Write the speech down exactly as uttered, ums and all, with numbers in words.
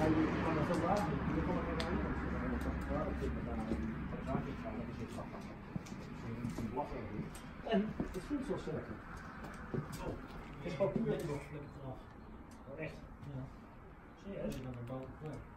je kan er zo laat niet. Je kan er geen aan doen. Dat zit met daar een zaakje gaan, dat is het vak. En het voelt zo sterker. Oh, het is gewoon puur nog. Echt? Ja. Serieus?